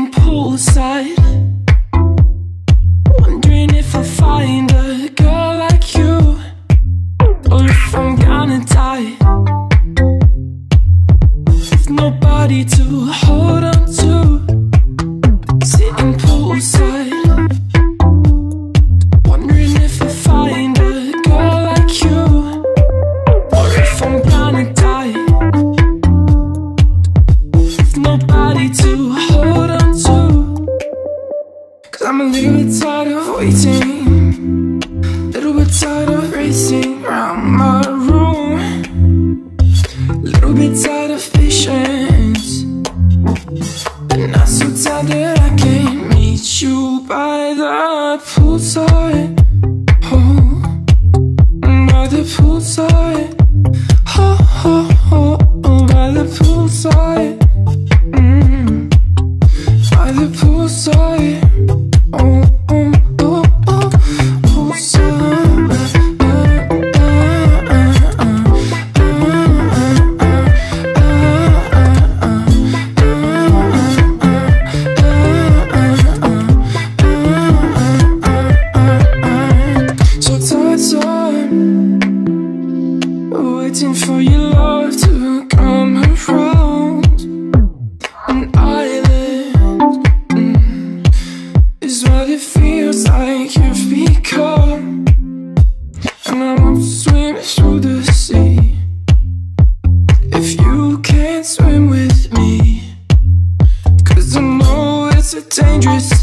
sitting poolside, wondering if I'll find a girl like you, or if I'm gonna die with nobody to hold on to. Sitting poolside, wondering if I'll find a girl like you, or if I'm gonna die with nobody to hold on to. Cause I'm a little bit tired of waiting, little bit tired of racing around my room, little bit tired of patience, but not so tired that I can't meet you by the poolside. Oh, by the poolside. Oh, oh, oh, oh, by the poolside. By the poolside. Oh, oh, oh, oh, poolside. So tired, waiting for your love to come around. An island is what it feels like you've become, and I want to swim through the sea if you can't swim with me. Cause I know it's a dangerous